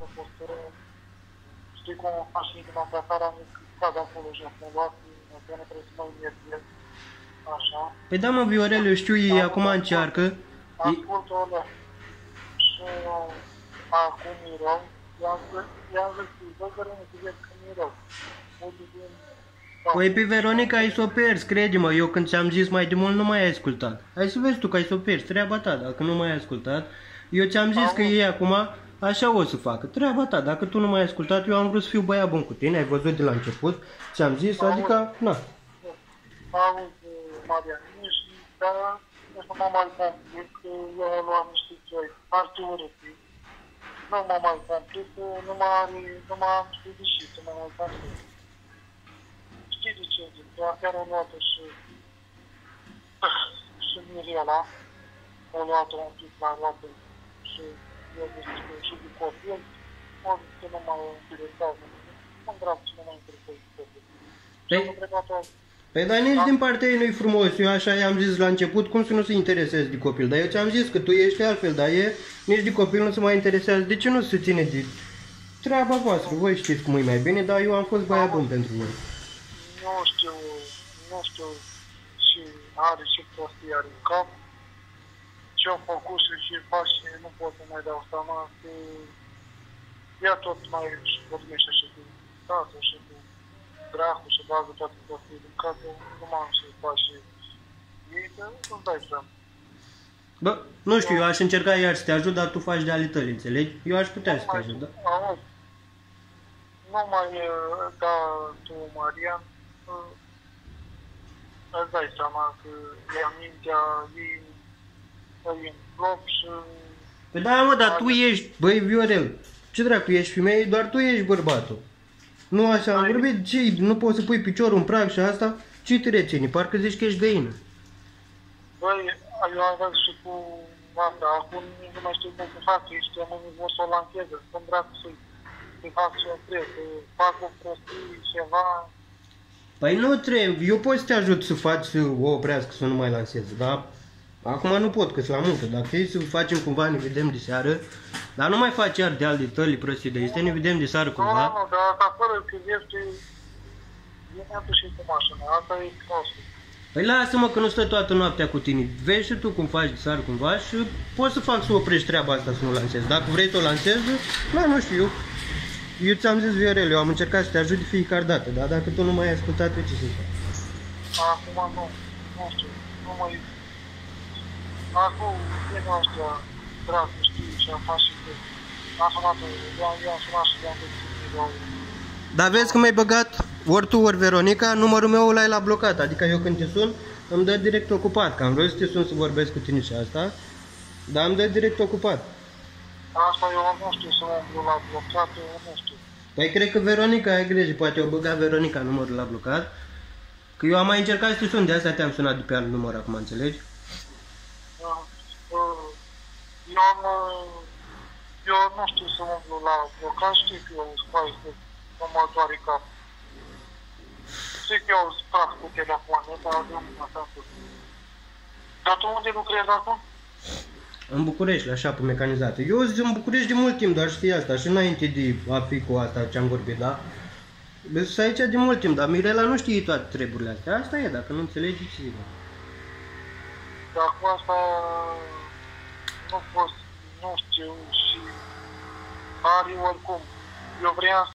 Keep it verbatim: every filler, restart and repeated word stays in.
a fost rău. Știi cum faci inima pe afară, am cad acolo și am luat, că nu trebuie să mă iertiez. Așa. Păi da, mă, Viorel, eu știu, ei acum încearcă. Ascultă, Olea. Și acum e rău. I-am zis, bă, Veronica, vezi că mi-e rău. Păi pe Veronica ai s-o pierzi, crede-mă, eu când ți-am zis mai de mult nu mai ai ascultat. Hai să vezi tu că ai s-o pierzi, treaba ta, dacă nu mai ai ascultat. Eu ți-am zis că ei acum așa o să facă, treaba ta, dacă tu nu mai ai ascultat, eu am vrut să fiu băiat bun cu tine, ai văzut de la început, ți-am zis, adică, na. Auzi, Marian, nici, dar nici nu mă mai complic, eu am luat niște țoi, foarte urâte. Nu mă mai complic, nu mă are, nu mă am știu de și, să mă mai complic. Știi de ce zic, eu chiar am luat-o și, și Mirela, o luat-o un pic, l-am luat-o și eu zic, și de copil, o zic că nu mă interesează, nu-mi vreau să nu mă interesează de copil. Și am întrebat-o. Păi dar nici din partea ei nu-i frumos, eu așa i-am zis la început, cum să nu se intereseze de copil, dar eu ți-am zis că tu ești altfel, dar e, nici de copil nu se mai interesează, de ce nu se ține de treaba voastră, voi știți cum e mai bine, dar eu am fost băiat bun pentru voi. Nu știu, nu știu și are și prostii are în cap, ce-au făcut și ce faci și nu pot să mai dau seama că ea tot mai își vorbește și cu tatăl și cu dracul și bagă toate prostii din cap, nu m-am și faci și ei, dar nu-ți dai seama. Bă, nu știu, eu aș încerca iar să te ajut, dar tu faci de ale tăi, înțelegi? Eu aș putea să te ajut, da? Auzi, nu mai da tu, Marian, îți dai seama că ea mintea ei e în flop și... Păi da, mă, dar tu ești, băi, Viorel, ce dracu, ești femeie, doar tu ești bărbatul. Nu așa am vorbit, ce, nu poți să pui piciorul în prag și asta? Ce te reține? Parcă zici că ești găină. Băi, eu am văzut și cu asta, acum nu mai știu cum să fac, ești, am vor să o lanseze, cum vreau să-i să fac și o trebuie, să fac o prostie, ceva. Păi nu trebuie, eu pot să te ajut să faci să o oprească, să nu mai lanseze, dar acum nu pot, că-s la muncă, dacă vrei să facem cumva, ne vedem de seară, dar nu mai faci iar de alte tăli prostii de este, ne vedem de seară cumva. Nu, nu, dar fără că ești, e și cu mașina, asta e prostul. Păi lasă-mă că nu stă toată noaptea cu tine, vezi și tu cum faci de seară cumva și poți să fac să oprești treaba asta să nu lansezi. Dacă vrei să o lansezi, da, nu știu eu. Eu ți-am zis, Viorel, eu am încercat să te ajut de fiecare dată, dar dacă tu nu mai ai ascultat, pe ce să fac? Acum nu, nu știu, nu mai... Acum, e noastră, dragă, știi ce am fac și de... Am sunat, eu am sunat și de-am găsit. Dar vezi că mi-ai băgat ori tu, ori Veronica, numărul meu ăla e la blocat, adică eu când te sun, îmi dă direct ocupat, că am vrut să te sun să vorbesc cu tine și asta, dar îmi dă direct ocupat. Asta eu nu știu să umblu la blocat, eu nu știu. Păi cred că Veronica ai grijă, poate o băga Veronica numărul la blocat, că eu am mai încercat să te sun, de asta te-am sunat de pe alt număr acum, înțelegi? Eu am... Eu nu știu să umblu la blocat, știi că eu spai să nu mă doare cap. Știi că eu spraf cu telefoane, dar eu nu mă fac. Dar tu unde lucrezi acum? În București, la șapă mecanizată. Eu sunt în București de mult timp, dar știi asta, și înainte de a fi cu asta ce am vorbit, da? Sunt aici de mult timp, dar Mirela nu știe toate treburile astea. Asta e, dacă nu înțelegi, ce zic. Dar cu asta nu pot, nu știu și are oricum. Eu vreau